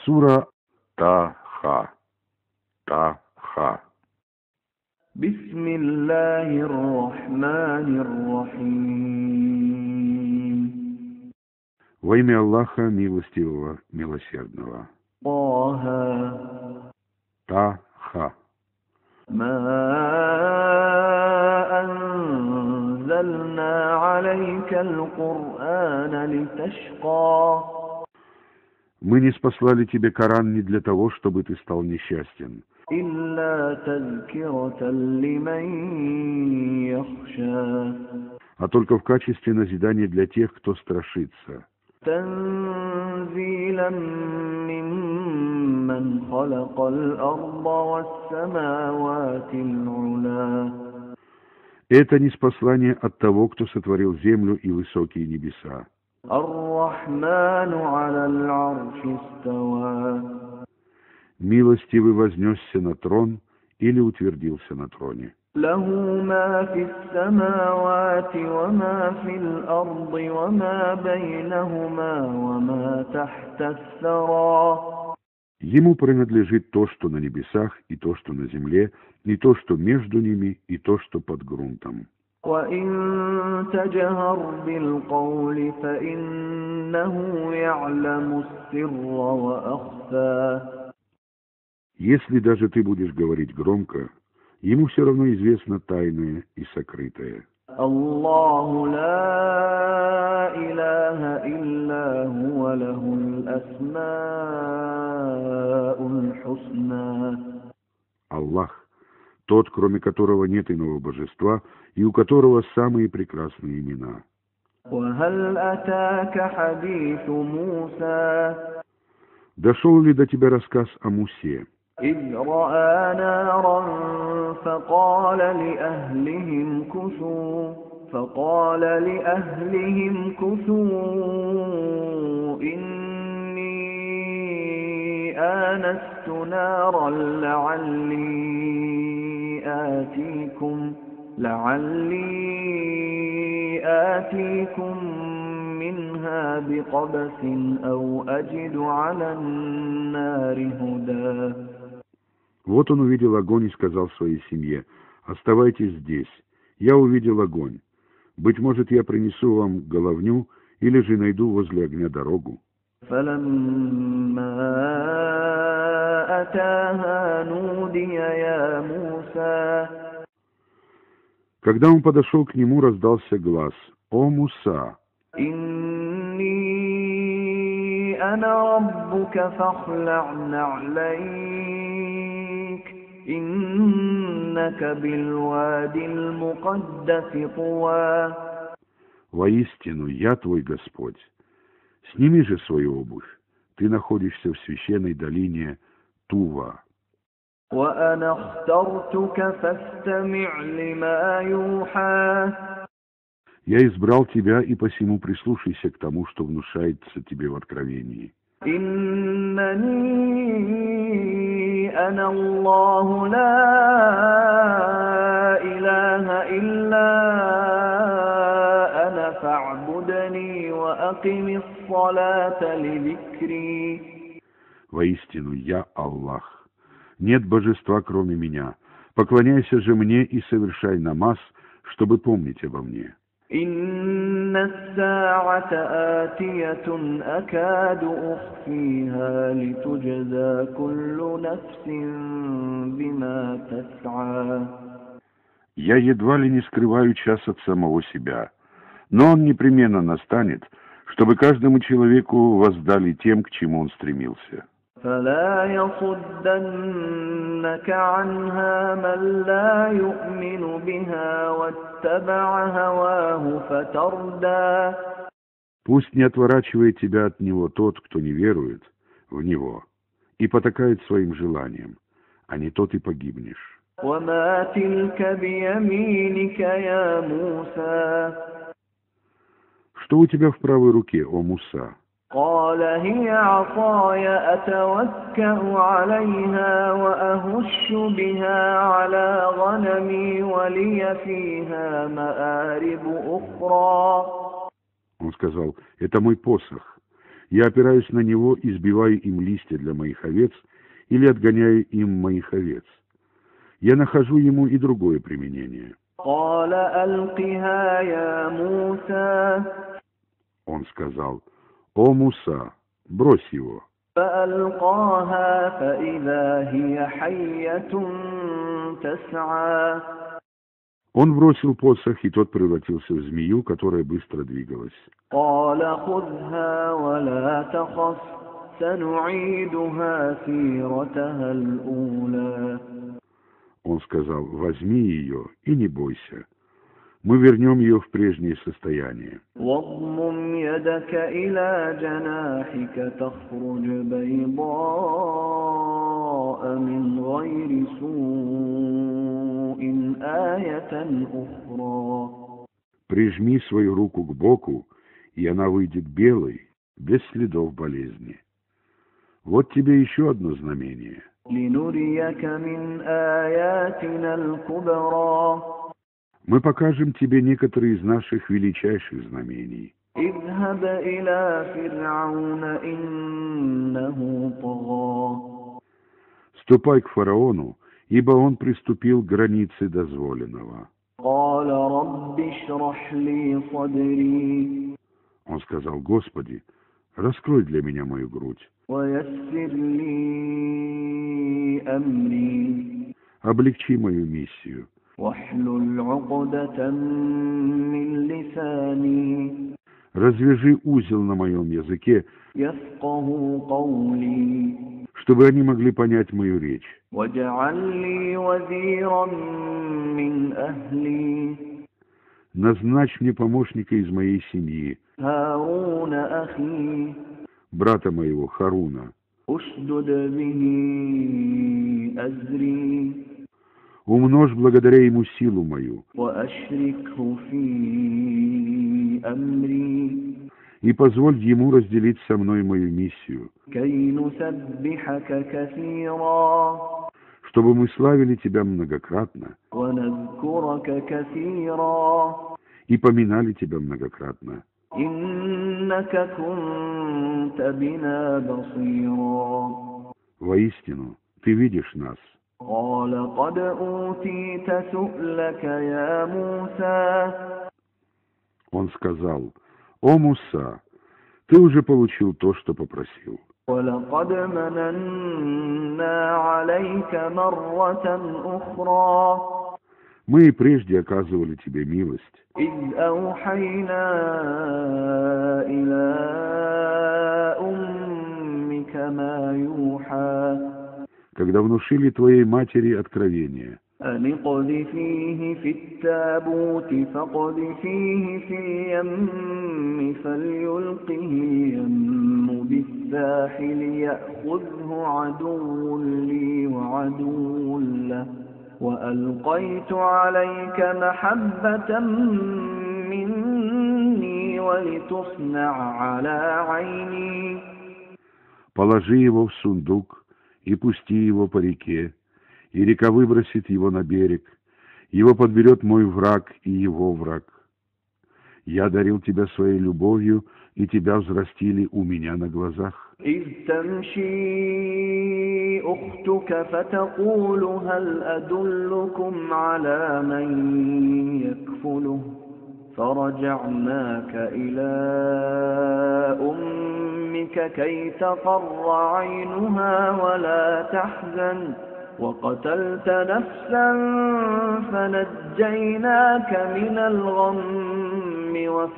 Сура Таха. Таха. Бисмиллахир рахманир рахим. Во имя Аллаха, милостивого, милосердного. Таха. Таха. Ма анзальна алейка аль-Кур'ана литашка. Мы не спаслали тебе Коран не для того, чтобы ты стал несчастен, а только в качестве назидания для тех, кто страшится. Это ниспослание от того, кто сотворил землю и высокие небеса. Милостивый вознесся на трон или утвердился на троне. Ему принадлежит то, что на небесах, и то, что на земле, и то, что между ними, и то, что под грунтом. وَإِن تَجْهَرْ بِالْقَوْلِ فَإِنَّهُ يَعْلَمُ السِّرَّ وَأَخْفَى. Если даже ты будешь говорить громко, ему все равно известно тайное и сокрытое. Аллаху ла илаха илля хуа лахул асмауль хусна. Аллах, тот, кроме которого нет иного божества, и у которого самые прекрасные имена. وَهَلْ أَتَاكَ حَدِيثُ مُوسَى. Дошел ли до тебя рассказ о Мусе? إِذْ رَأَى نَارًا فَقَالَ لِأَهْلِهِمْ كُثُوا إِنِّي آنَسْتُ نَارًا لعلي آتيكم منها بقبس أو أجد على النار هدى. Вот он увидел огонь и сказал своей семье: «Оставайтесь здесь. Я увидел огонь. Быть может, я принесу вам головню или же найду возле огня дорогу». فلما أتاها نودي يا موسى. Когда он подошел к нему, раздался глас: «О Муса! إني أنا ربك فاخلع نعليك إنك بالوادي المقدس طوى. Воистину, я твой Господь. Сними же свою обувь. Ты находишься в священной долине Тува. وأنا اخترتك فاستمع لما يوحى. Я избрал тебя, и посему прислушайся к тому, что внушается тебе в откровении. إنني أنا الله لا إله إلا أنا فاعبدني وأقم الصلاة لذكري. Воистину, я Аллах. Нет божества, кроме меня. Поклоняйся же мне и совершай намаз, чтобы помнить обо мне. إن الساعة آتية أكاد أخفيها لتجزى كل نفس بما تسعى. Я едва ли не скрываю час от самого себя, но он непременно настанет, чтобы каждому человеку воздали тем, к чему он стремился. فلا يصدنك عنها من لا يؤمن بها واتبع هواه فتردى. Пусть не отворачивает тебя от него тот, кто не верует в него и потакает своим желанием, а не тот и погибнешь. وما تلك بيمينك يا موسى. Что у тебя в правой руке, о Муса? قال هي عصاي أتوكأ عليها وأهش بها على غنمي ولي فيها مآرب أخرى. Он сказал: «Это мой посох. Я опираюсь на него и сбиваю им листья для моих овец или отгоняю им моих овец. Я нахожу ему и другое применение. قال ألقها يا موسى Он сказал: «О Муса, брось его». فألقاها فإذا هي حية تسعى Он бросил посох, и тот превратился в змею, которая быстро двигалась. قال خذها ولا تخف سنعيدها سيرتها الأولى Он сказал: «Возьми ее и не бойся. Мы вернем ее в прежнее состояние». واضمم يدك إلى جناحك تخرج بيضاء من غير سوء آية أخرى Прижми свою руку к боку, и она выйдет белой, без следов болезни. Вот тебе еще одно знамение. لنريك من آياتنا الكبرى Мы покажем тебе некоторые из наших величайших знамений. اذهب إلى فرعون إنه طغى Ступай к фараону, ибо он приступил к границе дозволенного. قال رب اشرح لي صدري Он сказал: «Господи, раскрой для меня мою грудь, ويسر لي أمري облегчи мою миссию, واحلل عقدة من لساني развяжи узел на моем языке, يفقه قولي чтобы они могли понять мою речь. واجعل لي وزيرا من أهلي Назначь мне помощника из моей семьи, هارون أخي брата моего Харуна. أشدد به أزري Умножь благодаря ему силу мою, وأشركه في أمري и позволь ему разделить со мной мою миссию, كي نسبحك كثيرا чтобы мы славили тебя многократно ونذكرك كثيرا и поминали тебя многократно. إنك كنت بنا بصيرا Воистину, ты видишь нас. قال قد أوتيت سؤلك يا موسى Он сказал: «О Муса, ты уже получил то, что попросил. ولقد مننا عليك مرة أخرى Мы и прежде оказывали тебе милость, إذ أوحينا إلى أمك ما يوحى когда внушили твоей матери откровение. أن اقذفيه في التابوت فاقذفيه في اليم فليلقه اليم بالساحل يأخذه عدو لي وعدو له وألقيت عليك محبة مني ولتصنع على عيني Положи его в сундук и пусти его по реке, и река выбросит его на берег. Его подберет мой враг и его враг. Я дарил тебя своей любовью, и тебя взрастили у меня на глазах. إذ تمشي أختك فتقول هل أدلكم على من يكفله فرجعناك إلى أمك كي تقر عينها ولا تحزن وقتلت نفسا فنجيناك من الغم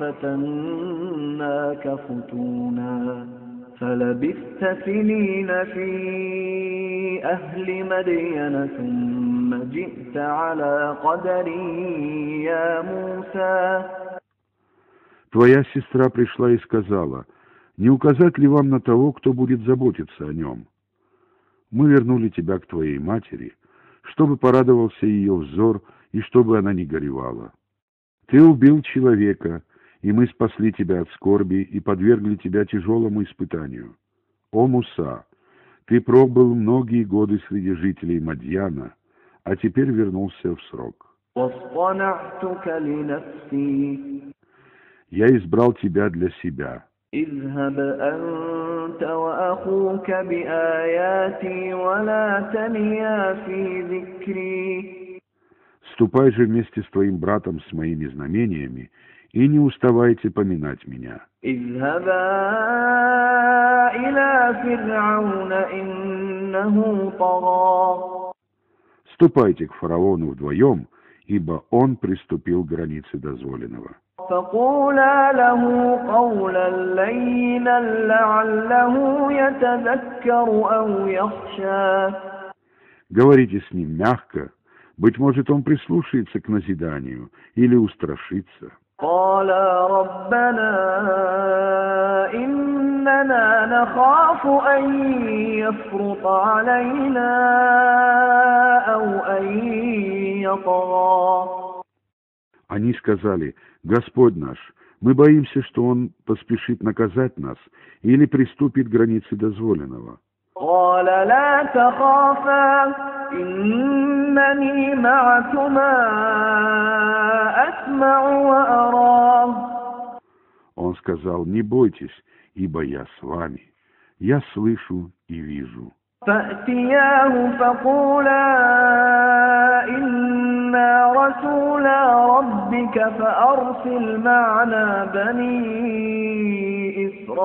وفتناك فتونا فلبثت سنين في أهل مدين ثم جئت على قدري يا موسى Твоя сестра пришла и сказала: «Не указать ли вам на того, кто будет заботиться о нем? Мы вернули тебя к твоей матери, чтобы порадовался ее взор и чтобы она не горевала. Ты убил человека, и мы спасли тебя от скорби и подвергли тебя тяжелому испытанию. О Муса, ты пробыл многие годы среди жителей Мадьяна, а теперь вернулся в срок. واصطنعتك لنفسي Я избрал тебя для себя. اذهب أنت وأخوك بآياتي ولا تنيا في ذكري. Ступай же вместе с твоим братом с моими знамениями, и не уставайте поминать меня. اذهبا إلى فرعون إنه طغى. Ступайте к фараону вдвоем, ибо он приступил к границе дозволенного. فقولا له قولا لينا لعله يتذكر أو يخشى. Говорите с ним мягко, быть может, он прислушается к назиданию или устрашится. قالا ربنا إننا نخاف أن يفرط علينا أو أن يطغى. Они сказали: Господь наш, мы боимся, что он поспешит наказать нас или приступит к границе дозволенного. قال لا تخافا إنني معكما أسمع وأرى. Он сказал: не бойтесь, ибо я с вами, я слышу и вижу. فأتياه فقولا إنا رسولا ربك فأرسل معنا بني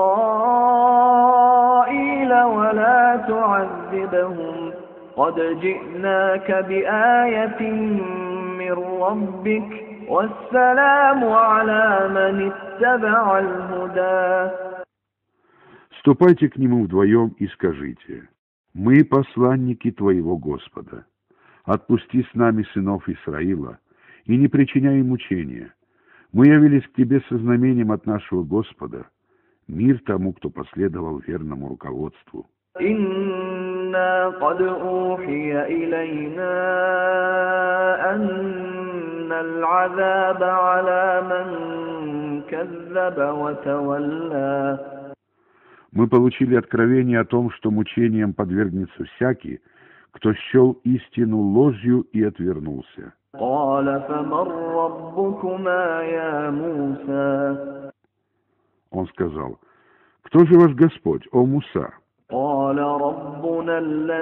إسرائيل ولا تعذبهم قد جئناك بآية من ربك والسلام على من اتبع الهدى. Ступайте к нему вдвоем и скажите: мы посланники твоего Господа. Отпусти с нами сынов Исраила и не причиняй им мучения. Мы явились к тебе со знамением от нашего Господа. Мир тому, кто последовал верному руководству. إنا قد أوحي إلينا أن العذاب على من كذب وتولى. Мы получили откровение о том, что мучениям подвергнется всякий, кто счел истину ложью и отвернулся. قال فمن ربكما يا موسى. Он сказал: кто же ваш Господь, о Муса? قال ربنا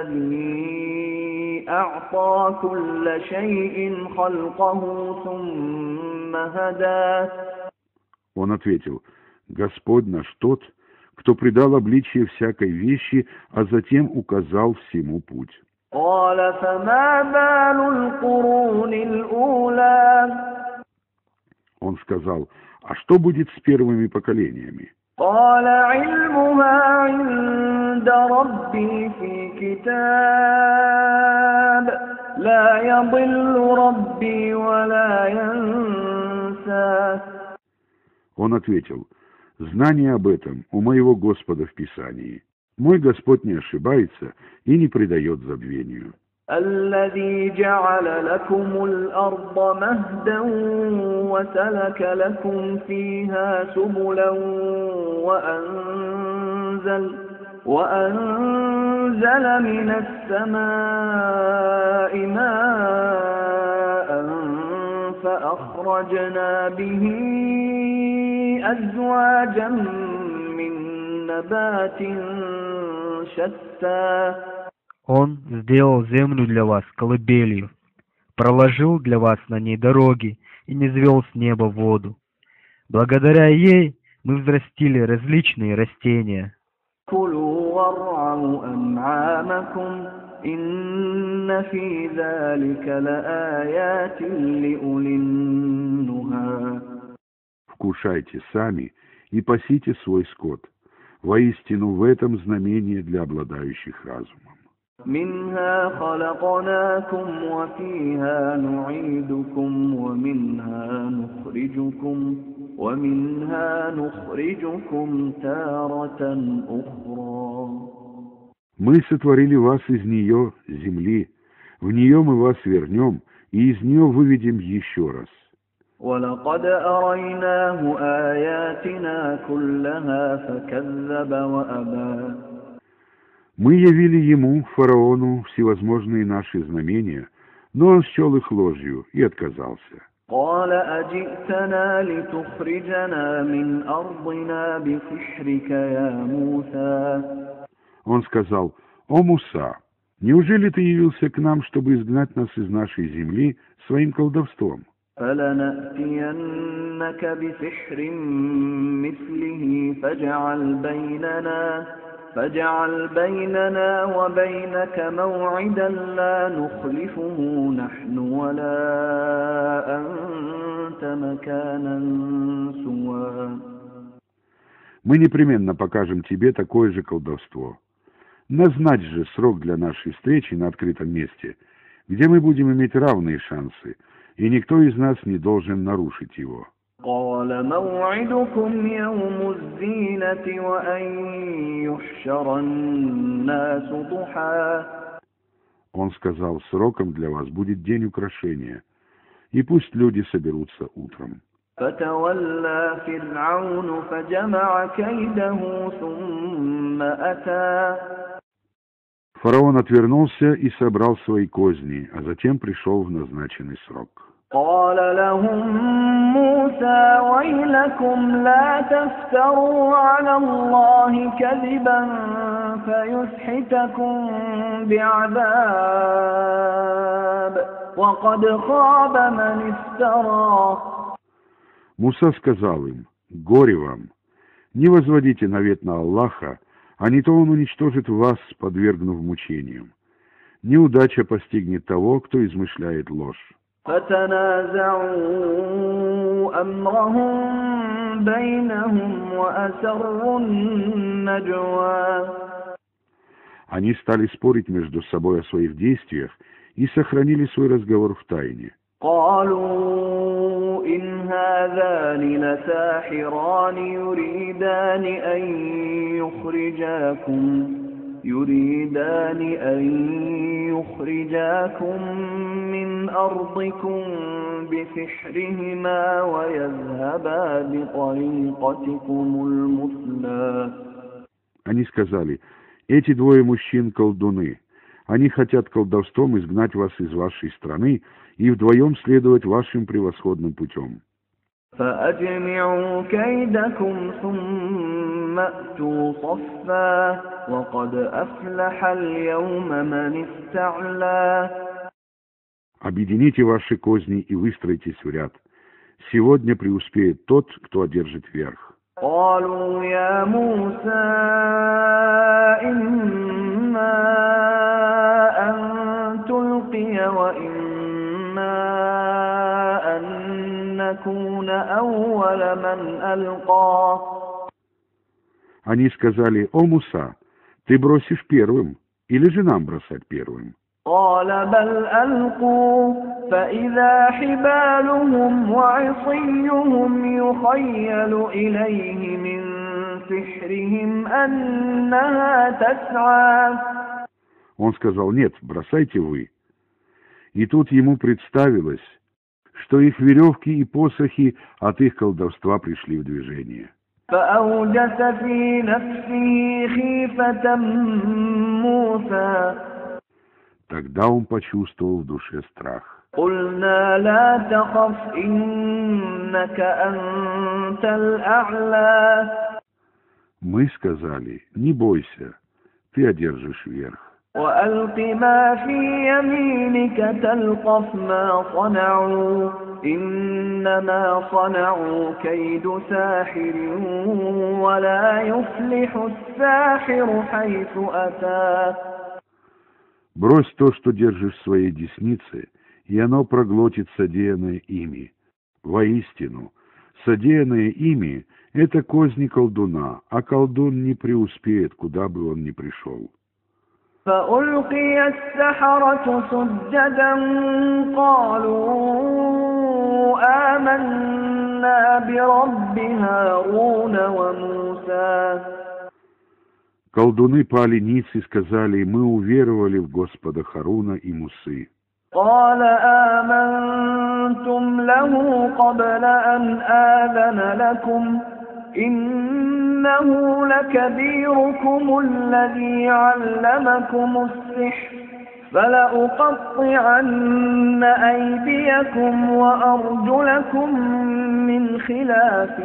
الذي أعطى كل شيء خلقه ثم هدى. Он ответил: Господь наш тот, кто придал обличие всякой вещи, а затем указал всему путь. قال فما بال القرون الأولى. Он сказал: а что будет с первыми поколениями? قال علمها عند ربي في كتاب لا يضل ربي ولا ينسى. Он ответил: знание об этом у моего Господа в Писании. Мой Господь не ошибается и не предает забвению. الذي جعل لكم الأرض مهدا وسلك لكم فيها سبلا وأنزل من السماء ماء فأخرجنا به أزواجا من نبات شتى. Он сделал землю для вас колыбелью, проложил для вас на ней дороги и низвел с неба воду. Благодаря ей мы взрастили различные растения. كلوا وارعوا أنعامكم إن في ذلك لآيات لأولي النهى. Вкушайте сами и пасите свой скот. Воистину в этом знамение для обладающих разумом. منها خلقناكم وفيها نعيدكم ومنها نخرجكم تارة أخرى. Мы сотворили вас из нее, земли, в нее мы вас вернем, и из нее выведем еще раз. ولقد أريناه آياتنا كلها فكذب وأبى. Мы явили ему, фараону, всевозможные наши знамения, но он счел их ложью и отказался. قال أجئتنا لتخرجنا من أرضنا بسحرك يا موسى. Он сказал: «О Муса, неужели ты явился к нам, чтобы изгнать нас из нашей земли своим колдовством? فلنأتينك بسحر مثله فاجعل بيننا وبينك موعدا لا نخلفه نحن ولا أنت مكانا سوى. Мы непременно покажем тебе такое же колдовство. Назначь же срок для нашей встречи на открытом месте, где мы будем иметь равные шансы, и никто из нас не должен нарушить его». قال موعدكم يوم الزينة وأن يحشر الناس ضحى. Он сказал: «Сроком для вас будет день украшения, и пусть люди соберутся утром». فتولى فرعون فجمع كيده ثم أتى. Фараон отвернулся и собрал свои козни, а затем пришел в назначенный срок. قال لهم موسى ويلكم لا تفتروا على الله كذبا فيسحتكم بعذاب وقد خاب من افترى. Муса сказал им: «Горе вам! Не возводите навет на Аллаха, а не то он уничтожит вас, подвергнув мучениям. Неудача постигнет того, кто измышляет ложь». فتنازعوا أمرهم بينهم وأسروا النجوى. Они стали спорить между собой о своих действиях и сохранили свой разговор в тайне. قالوا إن هذان لساحران يريدان أن يخرجاكم من أرضكم بسحرهما ويذهبا بطريقتكم المثلى. Они сказали: «Эти двое мужчин колдуны. Они хотят колдовством изгнать вас из вашей страны и вдвоем следовать вашим превосходным путем». فأجمعوا كيدكم ثم أتوا صفا وقد أفلح اليوم من استعلى. Объедините ваши козни и выстройтесь в ряд. Сегодня преуспеет тот, кто одержит верх. قالوا يا موسى إما أن تلقي وإما أن نكون أول من ألقى. Они сказали: «О Муса, ты бросишь первым, или же нам бросать первым?» قال بل ألقوا فإذا حبالهم وعصيهم يخيل إليه من سحرهم أنها تسعى. Он сказал: «Нет, бросайте вы». И тут ему представилось, что их веревки и посохи от их колдовства пришли в движение. فأوجس في نفسه خيفة موسى. Тогда он почувствовал в душе страх. قلنا لا تخف إنك أنت الأعلى. Мы сказали: «Не бойся, ты одержишь верх». وألق ما في يمينك تلقف ما صنعوا إنما صنعوا كيد ساحر ولا يفلح الساحر حيث أتى. Брось то, что держишь в своей деснице, и оно проглотит содеянное ими. Воистину, содеянное ими — это козни колдуна, а колдун не преуспеет, куда бы он ни пришел. فألقي السحرة سجدا قالوا آمنا برب هارون وموسى. Колдуны пали ниц и сказали: «Мы уверовали в Господа Харуна и Мусы». قال آمنتم له قبل أن آذن لكم إنه لكبيركم الذي علمكم السحر فلأقطعن أيديكم وأرجلكم من خلاف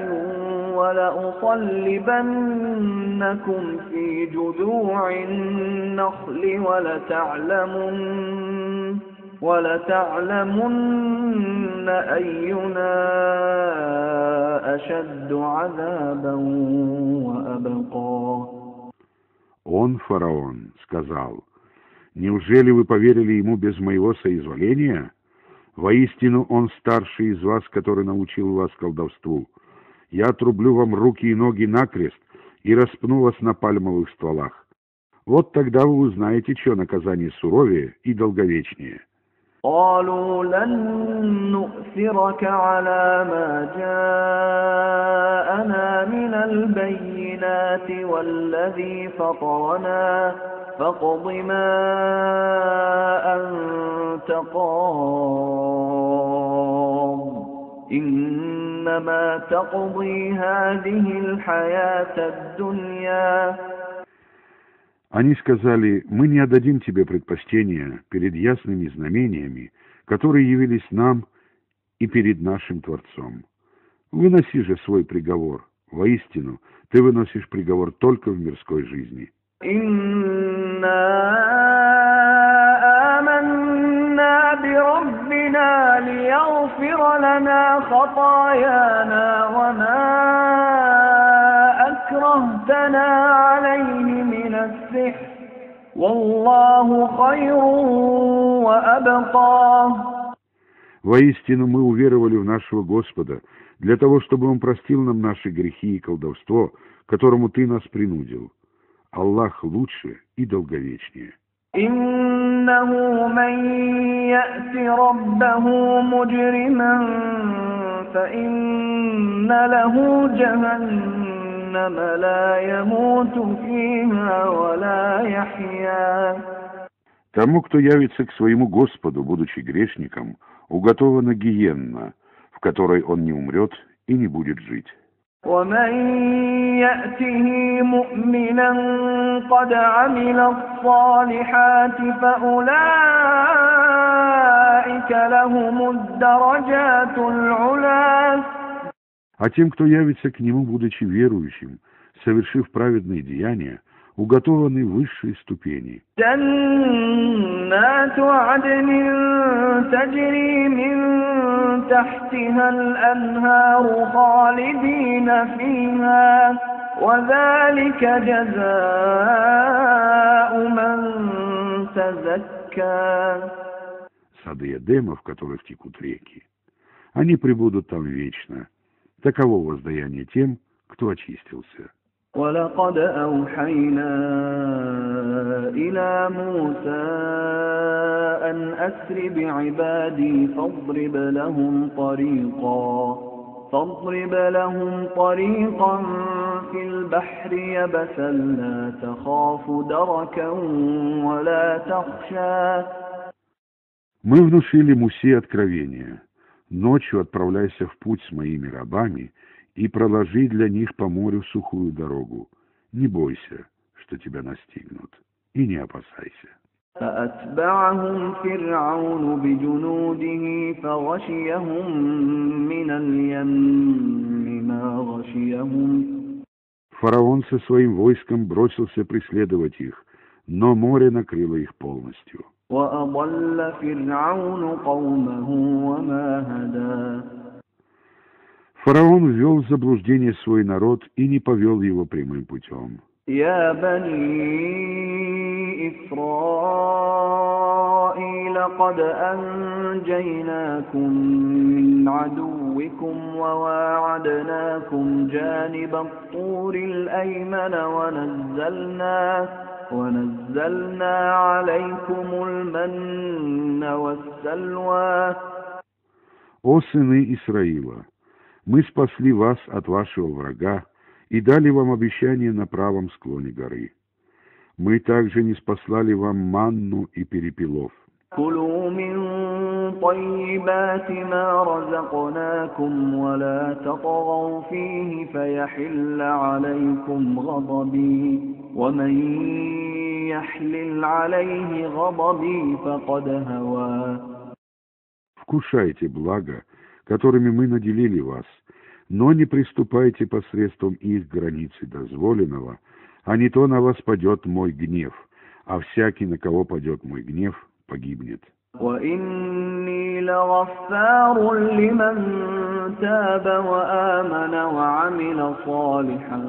ولأصلبنكم في جذوع النخل ولتعلمن أينا أشد عذابا وأبقى. Он, фараон, сказал: «Неужели вы поверили ему без моего соизволения? Воистину, он старший из вас, который научил вас колдовству. Я отрублю вам руки и ноги накрест и распну вас на пальмовых стволах. Вот тогда вы узнаете, что наказание суровее и долговечнее». قالوا لن نؤثرك على ما جاءنا من البينات والذي فطرنا فاقض ما أنت قاض إنما تقضي هذه الحياة الدنيا. Они сказали: «Мы не отдадим тебе предпочтения перед ясными знамениями, которые явились нам и перед нашим Творцом. Выноси же свой приговор. Воистину, ты выносишь приговор только в мирской жизни». إنا آمنا بربنا ليغفر لنا خطايانا وما أكرهتنا عليه من السحر والله خير وأبقى. Воистину мы уверовали в нашего Господа, для того, чтобы Он простил нам наши грехи и колдовство, к которому Ты нас принудил. Аллах лучше и долговечнее. إنه من يأت ربه مجرما فإن له جهنم لا يموت فيها ولا يحيا. Тому, кто явится к своему Господу, будучи грешником, уготована гиенна, в которой он не умрет и не будет жить. ومن يأته مؤمنا قد عمل الصالحات فأولئك لهم الدرجات العلى. А тем, кто явится к нему, будучи верующим, совершив праведные деяния, уготованы высшие ступени. جنات عدن تجري من تحتها الأنهار خالدين فيها وذلك جزاء من تزكى. Сады Эдема, в которых текут реки. Они пребудут там вечно. Таково воздаяние тем, кто очистился. ولقد أوحينا إلى موسى أن أسر بعبادي فاضرب لهم طريقا في البحر يبسا لا تخاف دركا ولا تخشى. Мы внушили Мусе откровение. Ночью отправляйся в путь с моими рабами и проложи для них по морю сухую дорогу. Не бойся, что тебя настигнут, и не опасайся. فأتبعهم فرعون بجنوده فغشيهم من اليم ما غشيهم. Фараон со своим войском бросился преследовать их, но море накрыло их полностью. وأضل فرعون قومه وما هدى. Фараон ввел в заблуждение свой народ и не повел его прямым путем. يا بني إسرائيل قد أنجيناكم من عدوكم وواعدناكم جانب الطور الأيمن ونزلنا عليكم المن والسلوى. О сыны Исраила! Мы спасли вас от вашего врага и дали вам обещание на правом склоне горы. Мы также ниспослали вам манну и перепелов. كلوا من طيبات ما رزقناكم ولا تطغوا فيه فيحل عليكم غضبي ومن يحلل عليه غضبي فقد هوى. Вкушайте благо, которыми мы наделили вас, но не приступайте посредством их границы дозволенного, а не то на вас падет мой гнев, а всякий, на кого падет мой гнев, погибнет. وإني لغفار لمن تاب وآمن وعمل صالحا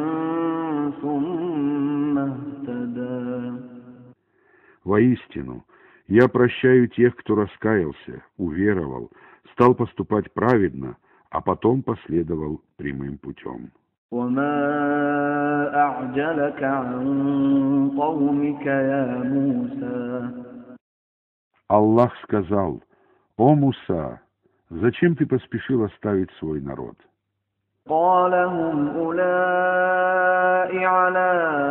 ثم اهتدى. Воистину, я прощаю тех, кто раскаялся, уверовал, стал поступать праведно, а потом последовал прямым путем. وما أعجلك عن قومك يا موسى. Аллах сказал: «О Муса, зачем ты поспешил оставить свой народ?» قال هم أولئك على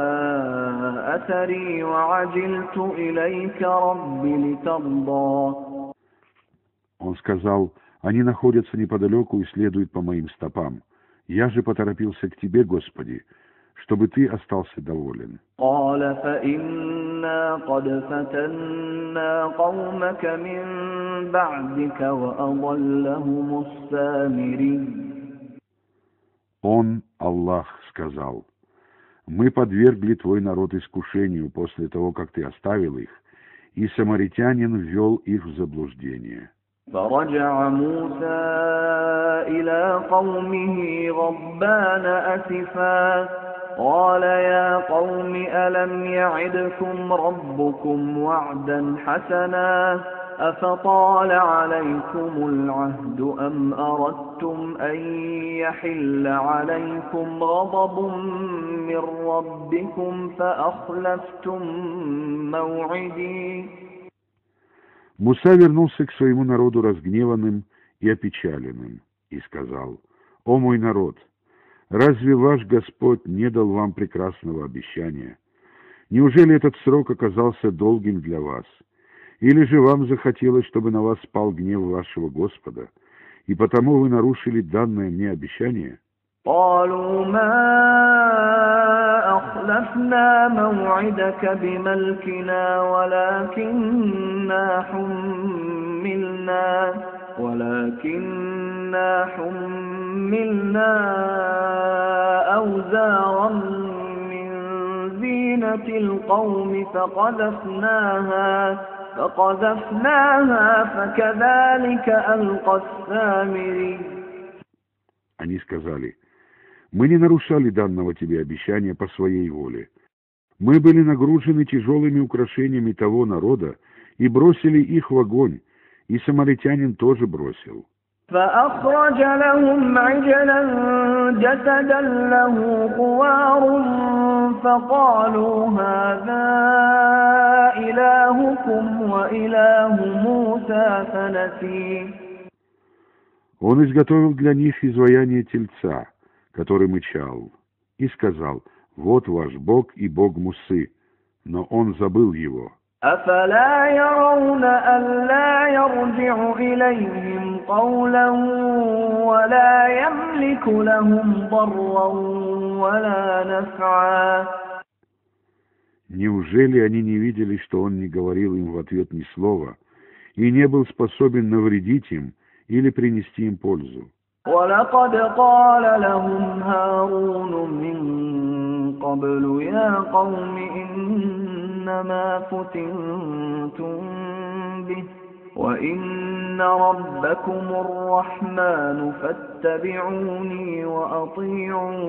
أثري وعجلت إليك رب لترضى. Он сказал: «Они находятся неподалеку и следуют по моим стопам. Я же поторопился к тебе, Господи, чтобы ты остался доволен». قال فإنا قد فتنا قومك من بعدك وأضلهم السامري. Он, Аллах, сказал: «Мы подвергли твой народ искушению после того, как ты оставил их, и самаритянин ввел их в заблуждение». فرجع موسى إلى قومه غضبان أسفا قال يا قوم ألم يعدكم ربكم وعدا حسنا أفطال عليكم العهد أم أردتم أن يحل عليكم غضب من ربكم فأخلفتم موعدي. Муса вернулся к своему народу разгневанным и опечаленным и сказал: «О мой народ, разве ваш Господь не дал вам прекрасного обещания? Неужели этот срок оказался долгим для вас? Или же вам захотелось, чтобы на вас спал гнев вашего Господа, и потому вы нарушили данное мне обещание?» قالوا ما أخلفنا موعدك بملكنا ولكننا حملنا أوزارا من زينة القوم فقذفناها فكذلك ألقى السامري. Они сказали: «Мы не нарушали данного тебе обещания по своей воле. Мы были нагружены тяжелыми украшениями того народа и бросили их в огонь, и самаритянин тоже бросил». فأخرج لهم عجلا جسدا له خوار فقالوا هذا إلهكم وإله موسى فنسي. Он изготовил для них изваяние тельца, который мычал, и сказал: «Вот ваш Бог и Бог Мусы», но он забыл его. أفلا يرون ألا يرجع إليهم قولا ولا يملك لهم ضرا ولا نفعا. Неужели они не видели, что он не говорил им в ответ ни слова и не был способен навредить им или принести им пользу? ولقد قال لهم هارون من قبل يا قوم إنما فتنتم به وإن ربكم الرحمن فاتبعوني وأطيعوا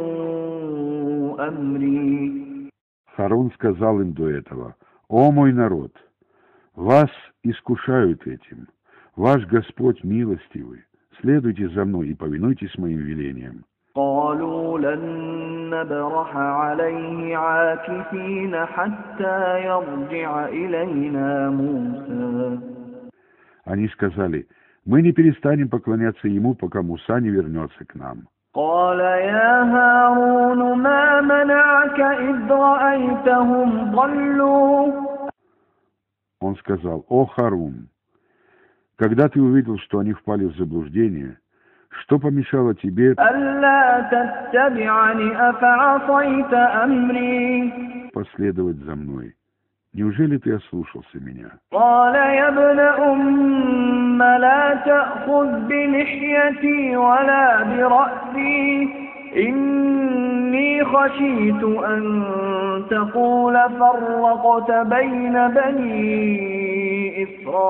أمري. Харун сказал им до этого: «О мой народ, вас искушают этим. Ваш Господь милостивый. Следуйте за мной и повинуйтесь моим велениям». قالوا لن نبرح عليه عاكفين حتى يرجع إلينا موسى. Они сказали: «Мы не перестанем поклоняться ему, пока Муса не вернется к нам». قال يا هارون ما منعك إذ رأيتهم ضلوا. Он сказал: «О Харун, когда ты увидел, что они впали в заблуждение, Что помешало тебе ألا تتبعني أفعصيت أمري последовать за мной? Неужели ты ослушался меня? قال يا ابن أم لا تأخذ بلحيتي ولا برأسي إني خشيت أن تقول فرقت بين بني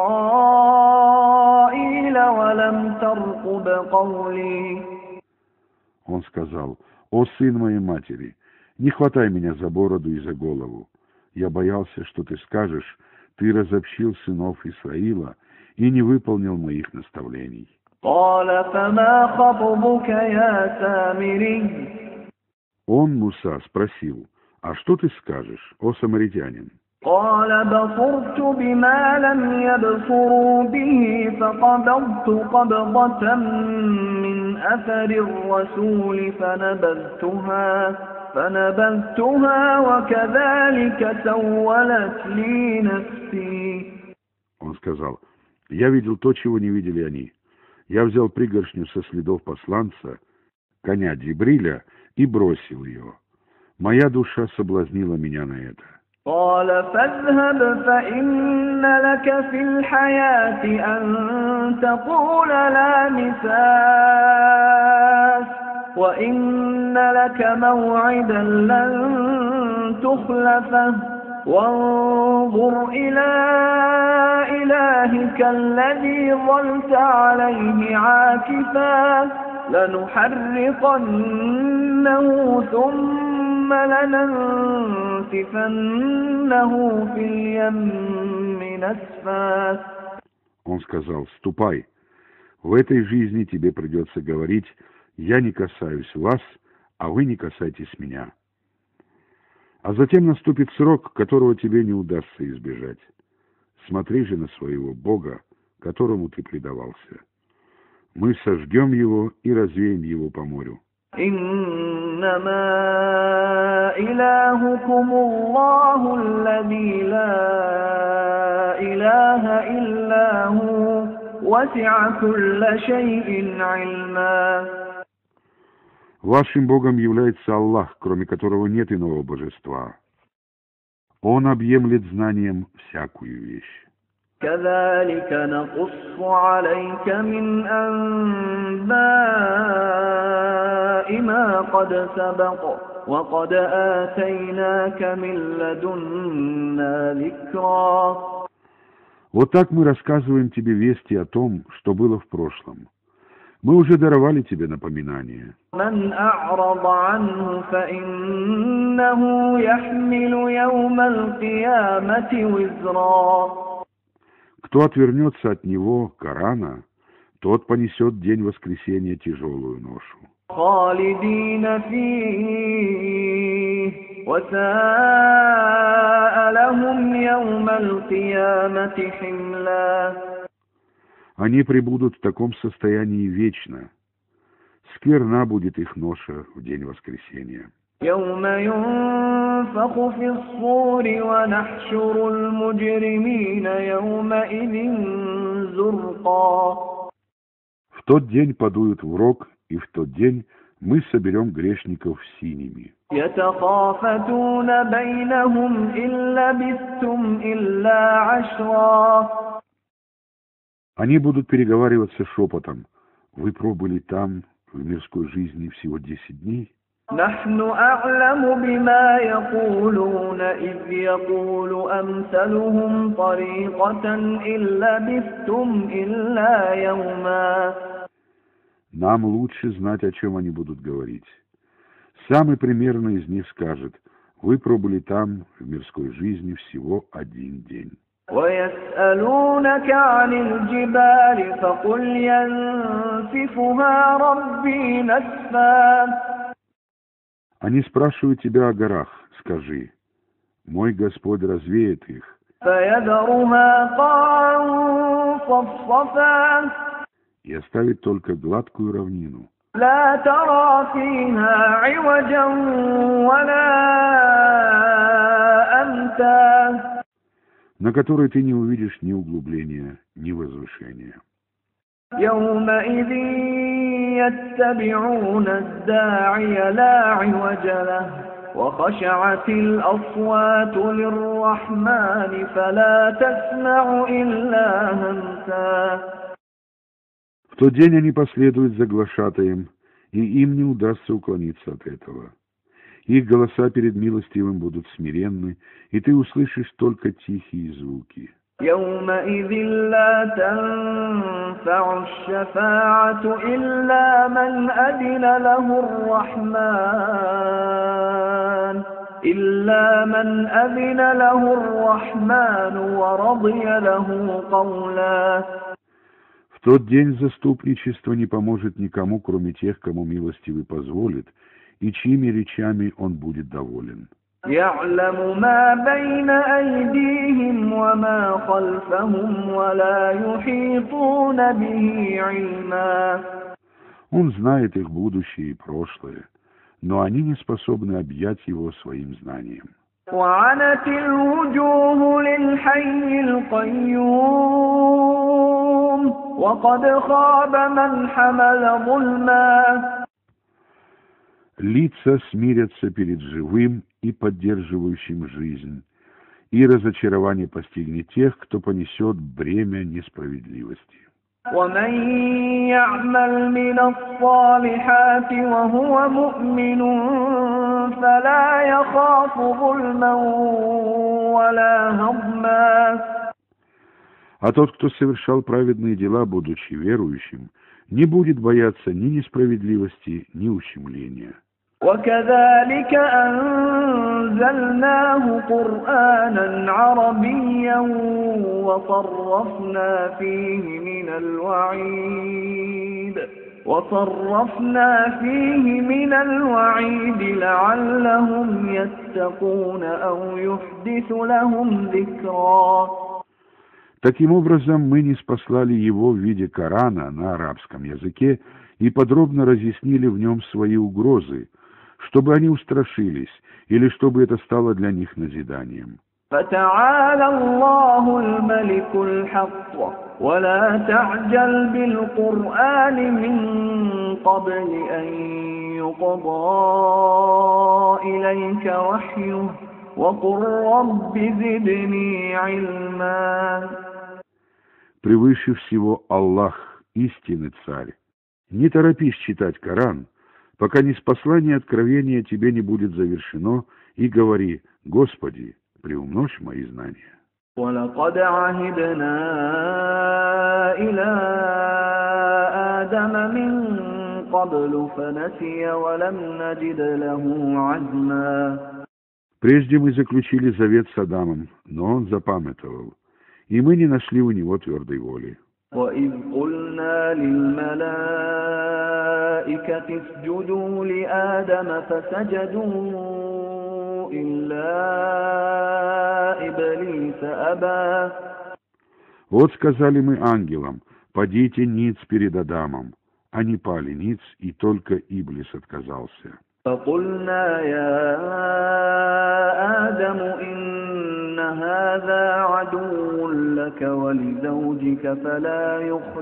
إسرائيل ولم ترقب قولي. Он сказал: «О сын моей матери, не хватай меня за бороду и за голову. Я боялся, что ты скажешь: ты разобщил сынов Исраила и не выполнил моих наставлений». قال فما خطبك يا سامري. Он, Муса, спросил: «А что ты скажешь, о самаритянин?» قال بصرت بما لم يبصروا به فقبضت قبضة من أثر الرسول فنبذتها وكذلك سولت لي نفسي. Он сказал: «Я видел то, чего не видели они. Я взял пригоршню со следов посланца, коня Джибриля, и бросил ее. Моя душа соблазнила меня на это». قال فاذهب فإن لك في الحياة أن تقول لا مساس وإن لك موعدا لن تخلفه وانظر إلى إلهك الذي ظلت عليه عاكفا لنحرقنه ثم لننسفنه في اليم نسفا. Он сказал: «Ступай. В этой жизни тебе придется говорить: я не касаюсь вас, а вы не касайтесь меня. А затем наступит срок, которого тебе не удастся избежать. Смотри же на своего Бога, которому ты предавался. Мы сожгем его и развеем его по морю». إنما إلهكم الله الذي لا إله إلا هو وسع كل شيء علما. Вашим Богом является Аллах, кроме которого нет иного божества. Он объемлет знанием всякую вещь. كذلك نقص عليك من أنباء ما قد سبق وقد آتيناك من لدنا ذكرا. Вот так мы рассказываем тебе вести о том, что было в прошлом. Мы уже даровали тебе напоминание. من أعرض عنه فإنه يحمل يوم القيامة وزرا. Кто отвернется от него, Корана, тот понесет день воскресения тяжелую ношу. خالدين فيه وساء لهم يوم القيامة حملا. Они пребудут в таком состоянии вечно. Скверна будет их ноша в день воскресения. يوم ينفخ في الصور ونحشر المجرمين يومئذ زرقا. В тот день подуют в рог, и в тот день мы соберем грешников синими. يتخافتون بينهم إن لبثتم إلا عشرا. Они будут переговариваться шепотом: вы пробыли там в мирской жизни всего 10 дней? نحن أعلم بما يقولون إذ يقول أمثلهم طريقة إن لبثتم إلا يوما. Нам лучше знать, о чем они будут говорить. Самый примерный из них скажет: вы пробыли там в мирской жизни всего 1 день. ويسألونك عن الجبال فقل ينسفها ربي نسفا. Они спрашивают тебя о горах. Скажи: мой Господь развеет их. فيذرها قاعا صفصفا. И оставит только гладкую равнину. لا ترى فيها عوجا ولا أمتا. На которой ты не увидишь ни углубления, ни возвышения. يومئذ يتبعون الداعي لا عوج له وخشعت الأصوات للرحمن فلا تسمع إلا همسا. В тот день они последуют за глашатаем, и им не удастся уклониться от этого. Их голоса перед милостивым будут смиренны, и ты услышишь только тихие звуки. يومئذ لا تنفع الشفاعة إلا من أذن له الرحمن ورضي له قولا. В тот день заступничество не поможет никому, кроме тех, кому милостивый позволит, и чьими речами он будет доволен. يعلم ما بين أيديهم وما خلفهم ولا يحيطون به علما. Он знает их будущее и прошлое, но они не способны объять его своим знанием. وعنت الوجوه للحي القيوم وقد خاب من حمل ظلما. Лица смирятся перед живым и поддерживающим жизнь, и разочарование постигнет тех, кто понесет бремя несправедливости. ومن يعمل من الصالحات وهو مؤمن فلا يخاف ظلما ولا هضما. А тот, кто совершал праведные дела, будучи верующим, не будет бояться ни несправедливости, ни ущемления. وكذلك أنزلناه قرآنا عربيا وصرفنا فيه من الوعيد لعلهم يتقون أو يحدث لهم ذكرا. Таким образом, мы ниспослали его в виде Корана на арабском языке и подробно разъяснили в нем свои угрозы, чтобы они устрашились, или чтобы это стало для них назиданием. فتعالى الله الملك الحق ولا تعجل بالقرآن من قبل أن يقضى إليك وحيه وقل رب زدني علما. Превыше всего Аллах, истинный царь. Не торопись читать Коран, пока ниспослание откровения тебе не будет завершено, и говори: Господи, приумножь мои знания. وَلَقَدْ عَهِدْنَا إِلَى آدَمَ مِنْ قَبْلُ فَنَسِيَ وَلَمْ نَجِدْ لَهُ عَزْمًا. Прежде мы заключили завет с Адамом, но он запамятовал, и мы не нашли у него твердой воли. وَإِذْ قُلْنَا لِلْمَلَائِكَةِ اسْجُدُوا لِآدَمَ فَسَجَدُوا إِلَّا إِبْلِيسَ أَبَى. Вот сказали мы ангелам: падите ниц перед Адамом. Они пали ниц, и только Иблис отказался. فقلنا يا آدم إن هذا عدو لك ولزوجك فلا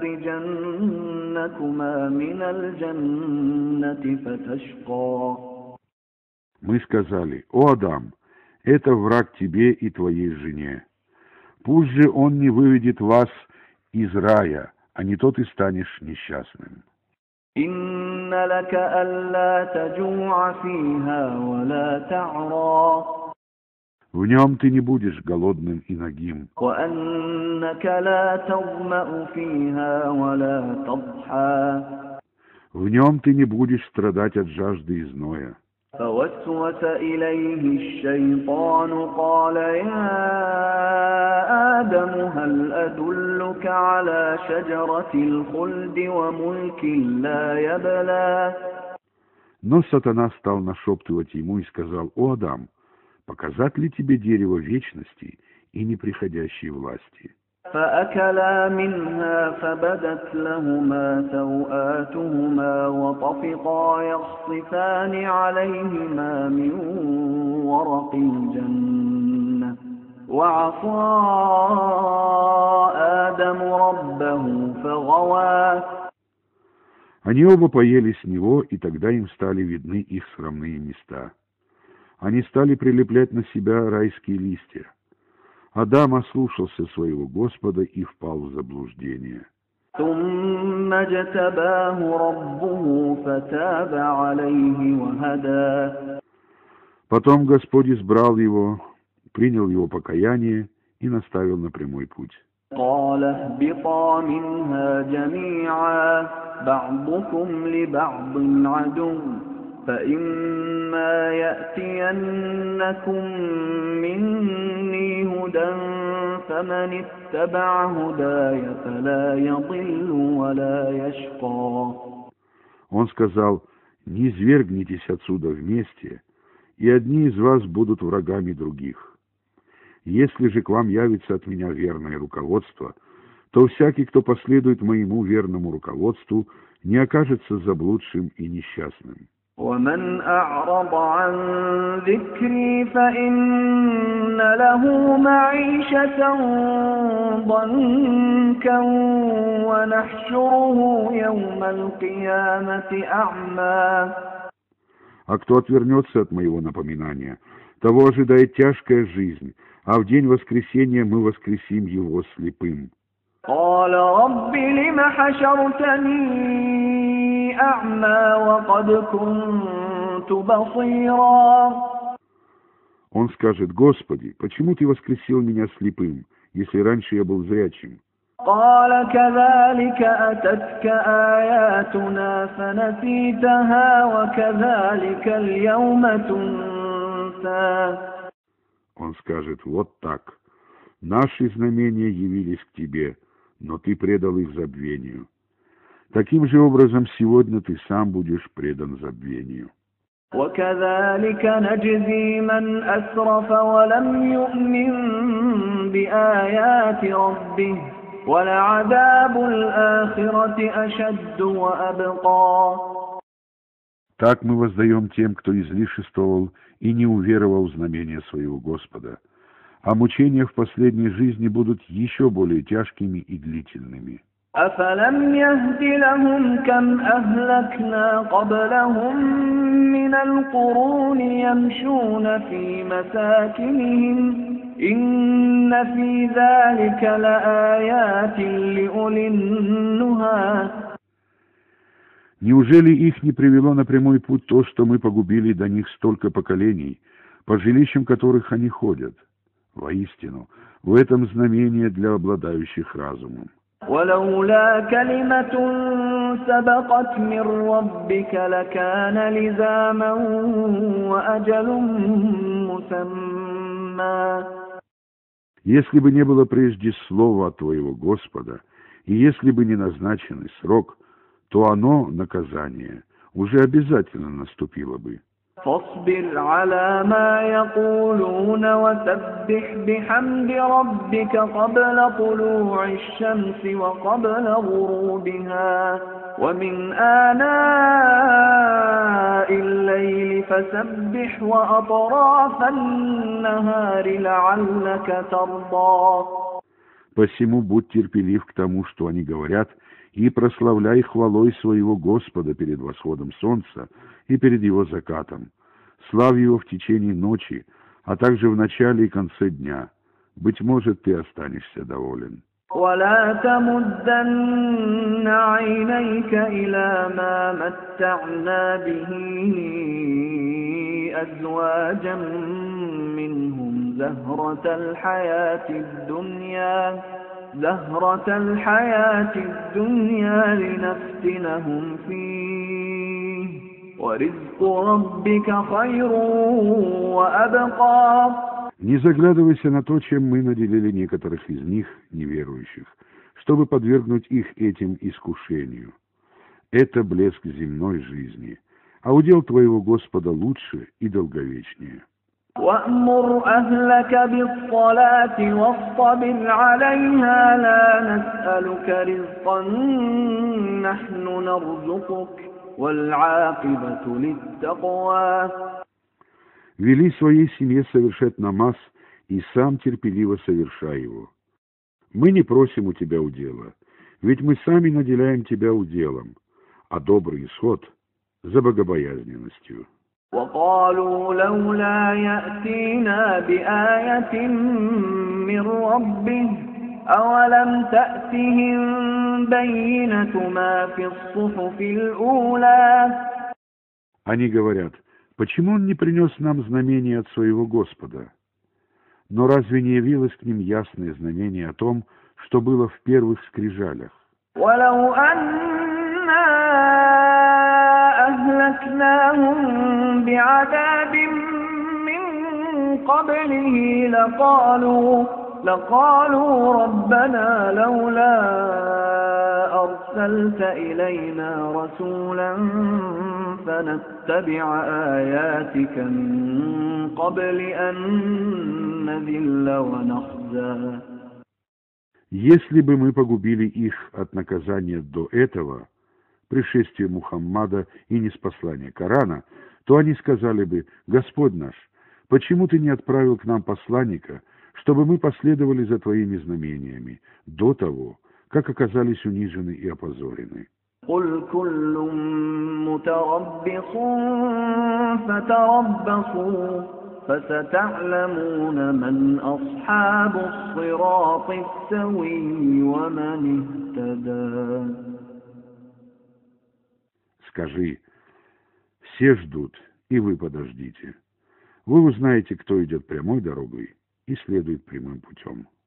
يخرجنكما من الجنة فتشقى. Мы сказали: о Адам, это враг тебе и твоей жене. Пусть же он не выведет вас из рая, а не то ты станешь несчастным. إن لك ألا تجوع فيها ولا تعرى. В нем ты не будешь голодным и нагим. وأنك لا تظمأ فيها ولا تضحى. В нем ты не будешь страдать от жажды и зноя. فوسوس إليه الشيطان قال يا آدم هل أدلك على شجرة الخلد وملك لا يبلى. Но сатана стал нашептывать ему и сказал: о Адам, показать ли тебе дерево вечности и неприходящей власти? فأكلا منها فبدت لهما سوآتهما وطفقا يخصفان عليهما من ورق الجنة وعصى آدم ربه فغوى. Они оба поели с него, и тогда им стали видны их срамные места. Они стали прилеплять на себя райские листья. Адам ослушался своего Господа и впал в заблуждение. ثم اجتباه ربه فتاب عليه وهدى. Потом Господь избрал его, принял его покаяние и наставил на прямой путь. قال اهبطا منها جميعا بعضكم لبعض عدو فإما يأتينكم مني هدى فمن اتبع هداي فلا يضل ولا يشقى. Он сказал: «Не извергнитесь отсюда вместе, и одни из вас будут врагами других. Если же к вам явится от меня верное руководство, то всякий, кто последует моему верному руководству, не окажется заблудшим и несчастным. ومن أعرض عن ذكري فإن له معيشة ضنكا ونحشره يوم القيامة أعمى. А кто отвернется от моего напоминания, того ожидает тяжкая жизнь, а в день воскресения мы воскресим его слепым». قال رب لم حشرتني أعمى وقد كنت بصيرا. Он скажет: «Господи, почему ты воскресил меня слепым, если раньше я был зрячим?» قال كذلك أتتك آياتنا فنسيتها وكذلك اليوم تنسى. Он скажет: «Вот так. Наши знамения явились к тебе, но ты предал их забвению. Таким же образом сегодня ты сам будешь предан забвению». وكذلك نجزي من أسرف ولم يؤمن بآيات ربه ولعذاب الآخرة أشد وأبقى. Так мы воздаем тем, кто излишествовал и не уверовал в знамения своего Господа, а мучения в последней жизни будут еще более тяжкими и длительными. أفلم يهد لهم كم أهلكنا قبلهم من القرون يمشون في مساكنهم إن في ذلك لآيات لأولي النهى. Неужели их не привело на прямой путь то, что мы погубили до них столько поколений, по жилищам которых они ходят? Воистину, в этом знамение для обладающих разумом. ولولا كلمة سبقت من ربك لكان لزاما وأجل مسمى. Если бы не было прежде слова от твоего Господа, и если бы не назначенный срок, то оно, наказание, уже обязательно наступило бы. فاصبر على ما يقولون وسبح بحمد ربك قبل طلوع الشمس وقبل غروبها ومن آناء الليل فسبح وأطراف النهار لعلك ترضى. Посему будь терпелив к тому, что они говорят, и прославляй хвалой своего Господа перед восходом солнца и перед его закатом. Славь его в течение ночи, а также в начале и конце дня. Быть может, ты останешься доволен. ولا تمدن عينيك إلى ما متعنا به أزواجا منهم زهرة الحياة الدنيا لنفتنهم فيه ورزق ربك خير وأبقى. Не заглядывайся на то, чем мы наделили некоторых из них, неверующих, чтобы подвергнуть их этим искушению. Это блеск земной жизни, а удел твоего Господа лучше и долговечнее. وأمر أهلك بالصلاة واصطبر عليها لا نسألك رزقا نحن نرزقك والعاقبة للتقوى. Вели своей семье совершать намаз и сам терпеливо совершай его. Мы не просим у тебя удела, ведь мы сами наделяем тебя уделом, а добрый исход за богобоязненностью. وقالوا لولا يأتينا بآية من ربه أولم تأتهم بينة ما في الصحف الأولى. Они говорят, почему он не принес нам знамение от своего Господа? Но разве не явилось к ним ясное знамение о том, что было в первых скрижалях? ولو أنا أهلكناهم بعذاب من قبله لقالوا ربنا لولا أرسلت إلينا رسولا فنتبع آياتك من قبل أن نذل ونخزى. Если бы мы погубили их от наказания до этого, пришествия Мухаммада и ниспослания Корана, то они сказали бы: «Господь наш, почему ты не отправил к нам посланника, чтобы мы последовали за твоими знамениями до того, как оказались унижены и опозорены?» قل كل متربص فتربصوا فستعلمون من أصحاب الصراط السوي ومن اهتدى. Скажи: все ждут, и вы подождите. Вы узнаете, кто идет прямой дорогой и следует прямым путем.